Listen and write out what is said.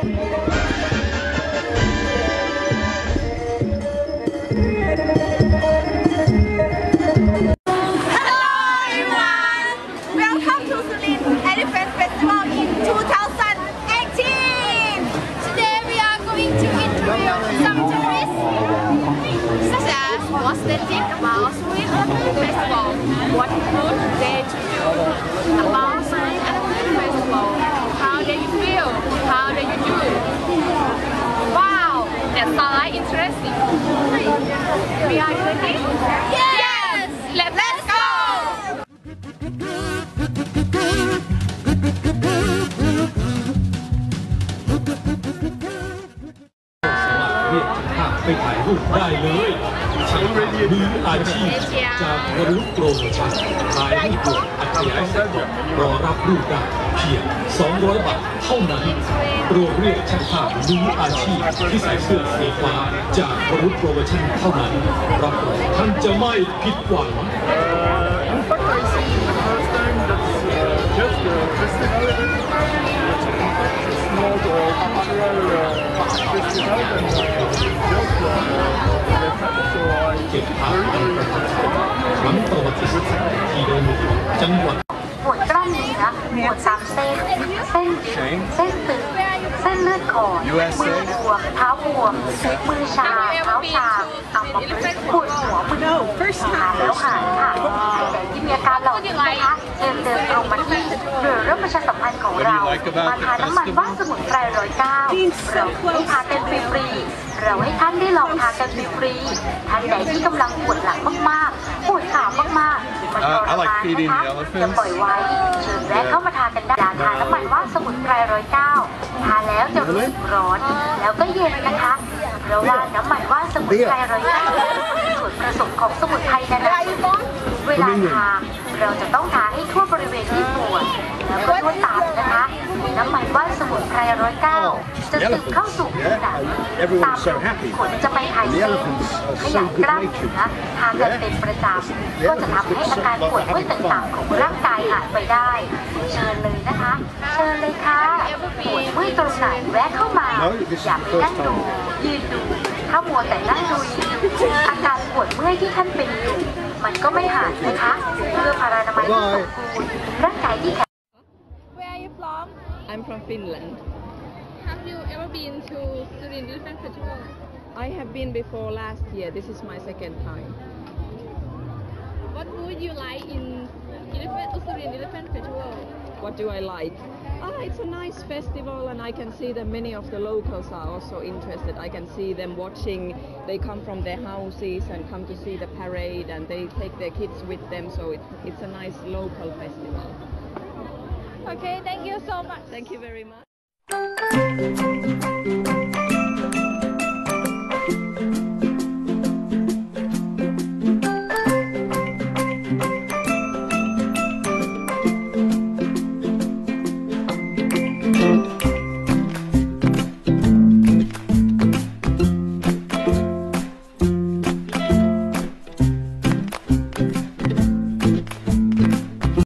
Welcome to Surin Elephant Festival in 2018. Today we are going to interview some tourists, such as what's the tip about Surin Elephant Festival, what food they do about Surin Elephant Festival, how do you feel, how do you do. Wow, that sounds like interesting. We are ready? Yes! Let's go! ไปถ่ายรูปได้เลยช่างภาพมืออาชีพจากวรุณโปรโมชั่นถ่ายรูปด่วนอัจฉริยะเสร็จรอรับรูปได้เพียง200 บาทเท่านั้นโปรเรียกช่างภาพมืออาชีพที่ใส่เสื้อสีฟ้าจากวรุณโปรโมชั่นเท่านั้นรับรองท่านจะไม่ผิดหวัง เก็บภาพเป็นประทับใจครั้งประวัติศาสตร์ที่ได้มีจังหวัดปวดกล้ามเนื้อปวดตามเส้นตึงเส้นเลือดขอดมือบวมเท้าบวมมือชาเท้าชาอัมพฤกษ์ปวดหัวมึนหัวหาแล้วหายค่ะแต่ที่มีอาการเหล่านี้นะคะเชิญเดินตรงมาที่หรือรับประชาสัมพันธ์ของเรามาทานน้ำมันว่านสมุนไพร109เราให้ทานกันฟรีๆเราให้ท่านได้ลองทานกันฟรีๆท่านใดที่กำลังปวดหลังมากๆปวดขามากๆมันทรมานนะคะจะปล่อยไว้เชิญแวะเข้ามาทานกันได้ทานน้ำมันว่านสมุนไพร109ทานแล้วจะรู้สึกร้อนแล้วก็เย็นนะคะเพราะว่าน้ำมันว่านสมุนไพร109มีส่วนผสมของสมุนไพรนานาชนิดเวลาทาเราจะต้องทาให้ทั่วบริเวณที่ปวดแล้วก็นวดตามนะคะน้ำมันว่านสมุนไพร109จะซึมเข้าสู่ผิวหนังตามขนจะไปถ่ายเซลล์ขยายกล้ามเนื้อทากันเป็นประจำก็จะทำให้อาการปวดเมื่อยต่างๆของร่างกายหายไปได้เชิญเลยนะคะเชิญเลยค่ะปวดเมื่อยตรงไหนแวะเข้ามาอย่าไปนั่งดูยืนดูถ้ามัวแต่นั่งดูอาการปวดเมื่อยที่ท่านเป็นอยู่มันก็ไม่หายนะคะเพื่อพารานามัยที่สมบูรณ์ร่างกายที่แข็ง Where are you from? I'm from Finland. Have you ever been to Surin Elephant Festival? I have been before last year. This is my second time. What would you like in Surin Elephant Festival? What do I like? It's a nice festival and I can see that many of the locals are also interested. I can see them watching. They come from their houses and come to see the parade and they take their kids with them. So it's a nice local festival. Okay, thank you so much. Thank you very much.